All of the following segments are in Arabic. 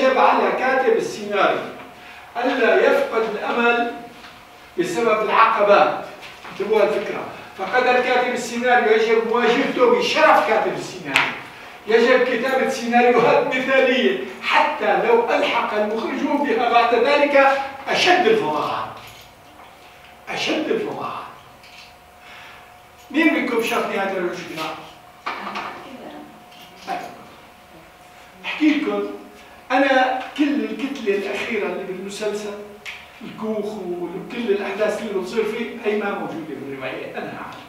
يجب على كاتب السيناريو ألا يفقد الأمل بسبب العقبات. انتبهوا الفكرة. فقدر كاتب السيناريو يجب مواجهته بشرف كاتب السيناريو. يجب كتابة سيناريوهات مثالية حتى لو ألحق المخرجون بها بعد ذلك أشد الفظاعات. أشد الفظاعات. مين منكم شاف نهاية الرجل؟ أحكي لكم أنا كل الكتلة الأخيرة اللي بالمسلسل الكوخ وكل الأحداث اللي بتصير فيه هي ما موجودة بالرواية، أنا أعرف.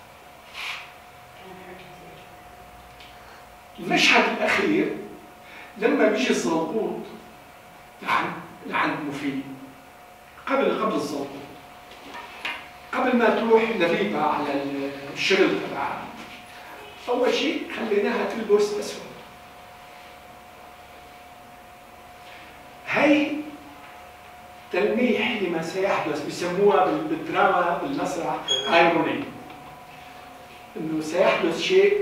المشهد الأخير لما بيجي الزلطوط لعند مفيد قبل الزلطوط، قبل ما تروح لبيبة على الشغل تبعها، أول شيء خليناها تلبس أسود. هي تلميح لما سيحدث، بسموها بالدراما بالمسرح ايروني، انه سيحدث شيء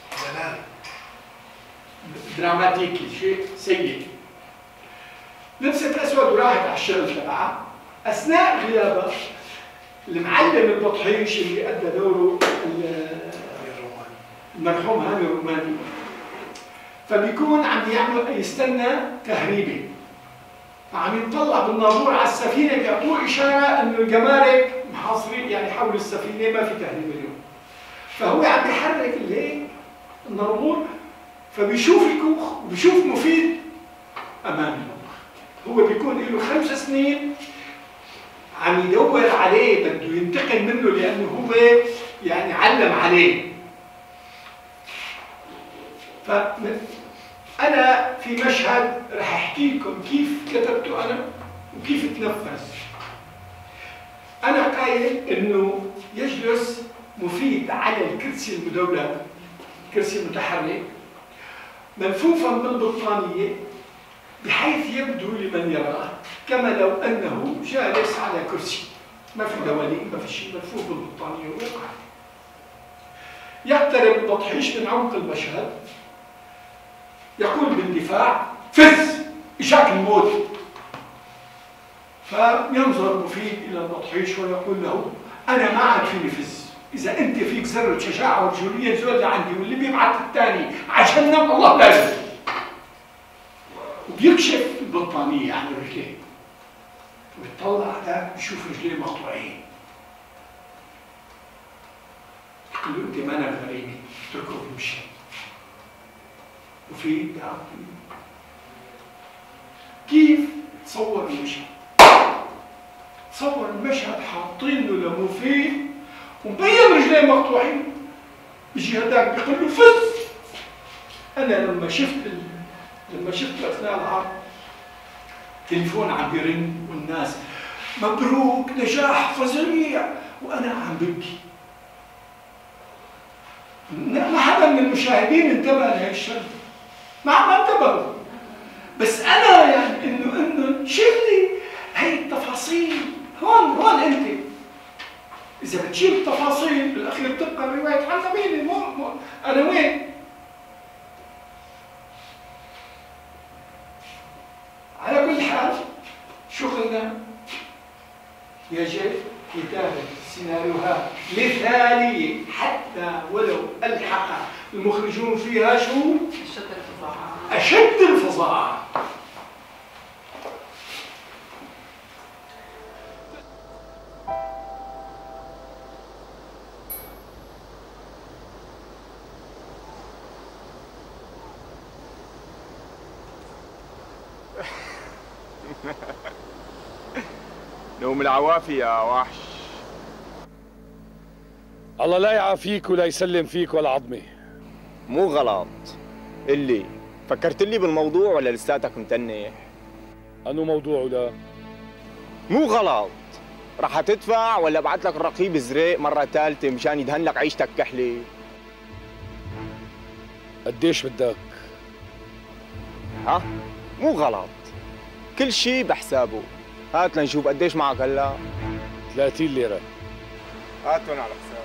دراماتيكي، شيء سيء. لبست اسود وراحت على الشغل تبعها. اثناء غيابها المعلم البطحيش اللي ادى دوره المرحوم هاني الروماني، فبيكون عم يستنى تهريبه، فعم يطلع بالناظور على السفينه بيعطوه اشاره انه الجمارك محاصرين، يعني حول السفينه ما في تهريب اليوم. فهو عم يحرك هيك الناظور، فبيشوف الكوخ وبيشوف مفيد امامه. هو بيكون له 5 سنين عم يدور عليه، بده ينتقم منه لانه هو يعني علم عليه. أنا في مشهد رح أحكي لكم كيف كتبته أنا وكيف تنفذ. أنا قايل إنه يجلس مفيد على الكرسي المدولب، كرسي متحرك ملفوفا بالبطانية بحيث يبدو لمن يراه كما لو أنه جالس على كرسي، ما في دواليب ما في شيء، ملفوف بالبطانية ويقع. يقترب البطحيش من عمق المشهد، يقول باندفاع: فز إشاك الموت. فينظر مفيد إلى البطحيش ويقول له: أنا ما عاد فيني فز، إذا أنت فيك ذرة شجاعة ورجولية زول لعندي، واللي بيبعث الثاني على جهنم الله لازم. وبيكشف البطانية عن رجليه، وبيطلع ده بيشوف رجليه مقطوعين. يقول له: أنت ما أنا غريبة، اتركه يمشي. مفيد كيف تصور المشهد؟ تصور المشهد حاطين له لمفيد ومبين رجليه مقطوعين، بيجي هداك بيقول له: فز. انا لما شفت اثناء العرض تليفون عم بيرن والناس: مبروك نجاح فظيع، وانا عم ببكي. ما حدا من المشاهدين انتبه لهيك الشغله، ما انتبهوا، بس انا يعني انه شيلي هي التفاصيل. هون انت اذا بتشيل التفاصيل بالاخير بتبقى الروايه عن مين؟ انا وين؟ على كل حال شغلنا يجب كتابه سيناريوهات مثاليه حتى ولو الحق المخرجون فيها شو؟ أشد الفظاعة. نوم العوافي يا وحش. الله لا يعافيك ولا يسلم فيك ولا عظمي. مو غلط. اللي فكرت لي بالموضوع ولا لساتك متنح؟ أنو موضوع ولا؟ مو غلط. رح تدفع ولا ابعث لك الرقيب زريق مرة ثالثة مشان يدهن لك عيشتك كحلة؟ قديش بدك؟ ها؟ مو غلط. كل شيء بحسابه. هات لنشوف قديش معك هلا؟ 30 ليرة. هاتهم على حسابي.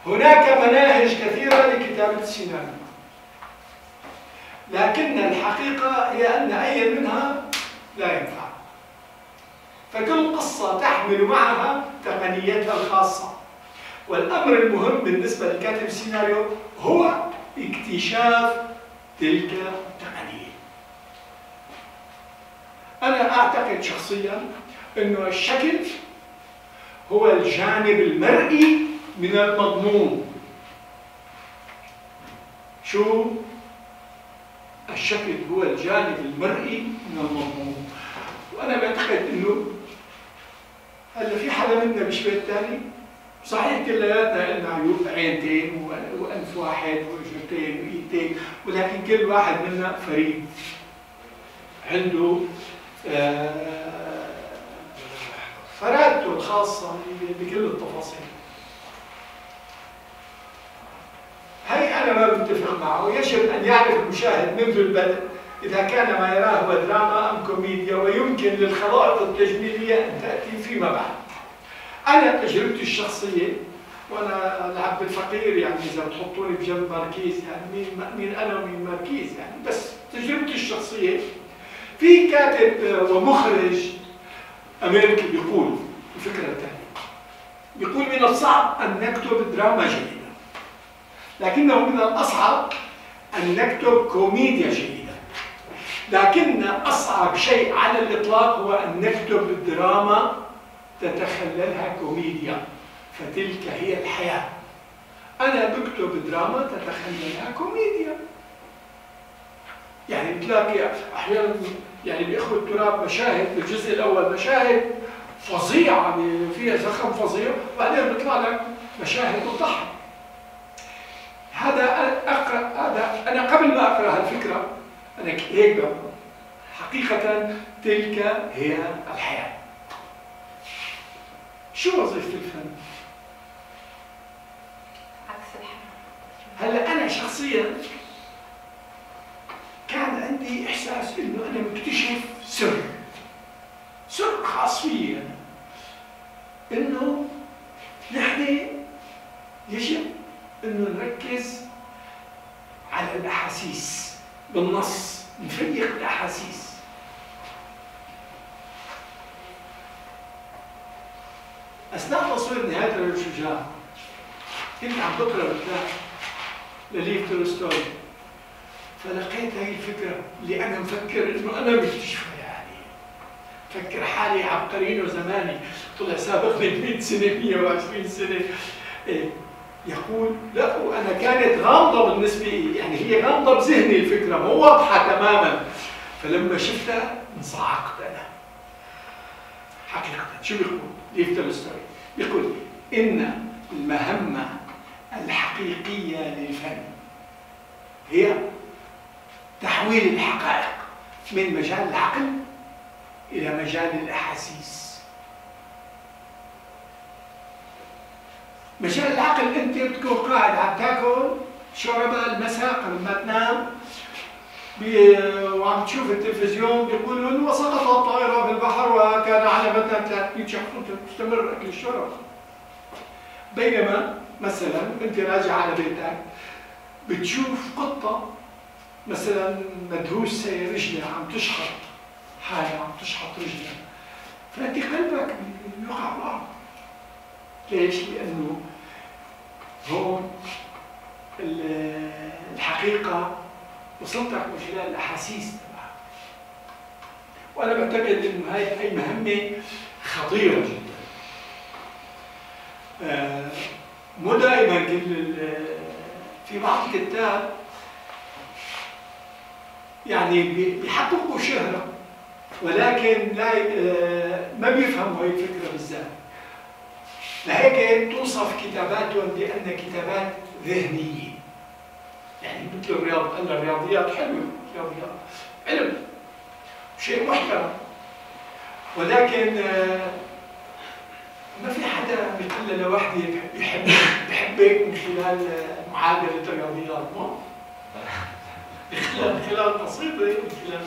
هناك مناهج كثيرة لكتابة السيناريو، لكن الحقيقة هي أن أي منها لا ينفع. فكل قصة تحمل معها تقنيتها الخاصة، والأمر المهم بالنسبة لكاتب السيناريو هو اكتشاف تلك التقنية. أنا أعتقد شخصياً أنه الشكل هو الجانب المرئي من المضمون. شو؟ الشكل هو الجانب المرئي من المضمون. وأنا بعتقد أنه هلا في حدا منا بيشبه الثاني؟ صحيح كلياتنا لنا عيوب، عينتين وأنف واحد وجهتين وإيدين، ولكن كل واحد منا فريد عنده فرادته الخاصة بكل التفاصيل. هي أنا ما بتفق معه. يجب أن يعرف المشاهد منذ البدء إذا كان ما يراه هو دراما أم كوميديا، ويمكن للخرائط التجميلية أن تأتي فيما بعد. أنا تجربتي الشخصية، وأنا العبد الفقير يعني إذا بتحطوني بجنب ماركيز، يعني مين أنا ومين ماركيز يعني، بس تجربتي الشخصية في كاتب ومخرج أمريكي بيقول الفكرة الثانية، بيقول من الصعب أن نكتب دراما جيدة، لكنه من الأصعب أن نكتب كوميديا جيدة. لكن أصعب شيء على الإطلاق هو أن نكتب دراما تتخللها كوميديا، فتلك هي الحياة. أنا بكتب دراما تتخللها كوميديا. يعني بتلاقي أحيانا يعني بإخوة التراب مشاهد بالجزء الأول مشاهد فظيعة فيها زخم فظيع، وبعدين بيطلع لك مشاهد تضحك. هذا أنا قبل ما أقرأ هالفكرة أنا هيك بقول حقيقة تلك هي الحياة. شو وظيفة الفن؟ عكس الحياة. هلا أنا شخصياً كان عندي إحساس إنه أنا مكتشف سر خاص فيي أنا، إنه نحن يجب إنه نركز على الأحاسيس بالنص، نفيق الأحاسيس. أثناء تصوير نهاية الرجل الشجاع كنت عم بقرأ كتاب لليف تولستوي، فلقيت هاي الفكرة اللي أنا مفكر إنه أنا مكتشفها، يعني فكر حالي عبقريين وزماني طلع سابقني 100 سنة 120 سنة. يقول لا، وأنا كانت غامضة بالنسبة لي، يعني هي غامضة بذهني الفكرة مو واضحة تماما، فلما شفتها انصعقت أنا حقيقة. شو بيقول ليف تولستوي؟ بيقول إن المهمة الحقيقية للفن هي تحويل الحقائق من مجال العقل إلى مجال الأحاسيس. مجال العقل أنت بتكون قاعد عم تاكل شوربة المساء قبل ما تنام وعم تشوف التلفزيون، بيقولوا إنه وسقطت الطائرة في البحر وكان على مدى 300 شهر تستمر أكل الشوربة. بينما مثلا أنت راجع على بيتك بتشوف قطة مثلا مدهوسة رجلها عم تشخط حالها، عم تشخط رجلها، فأنت قلبك بيوقع على الأرض. ليش؟ لأنه هون الحقيقة وصلتك من خلال الأحاسيس تبعك. وأنا بعتقد إنه هاي مهمة خطيرة جدا. مو دائما في بعض الكتاب يعني بيحققوا شهرة، ولكن لا ما بيفهموا هاي الفكرة بالذات. لهيك توصف كتاباتهم بأن كتابات ذهنية، يعني مثل الرياضيات حلوة، الرياضيات علم شيء محترم، ولكن ما في حدا بيقول لوحده بحبك من خلال معادلة الرياضيات، من خلال قصيدة،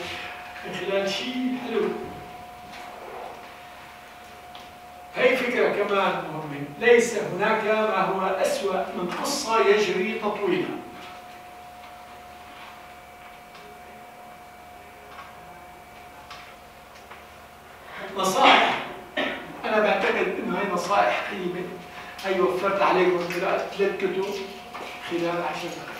من خلال شيء حلو. هي فكرة كمان مهمة، ليس هناك ما هو أسوأ من قصة يجري تطويلها. نصائح، أنا بعتقد إنه هي نصائح قيمة. هي وفرت عليكم قراءة 3 كتب خلال 10 دقائق.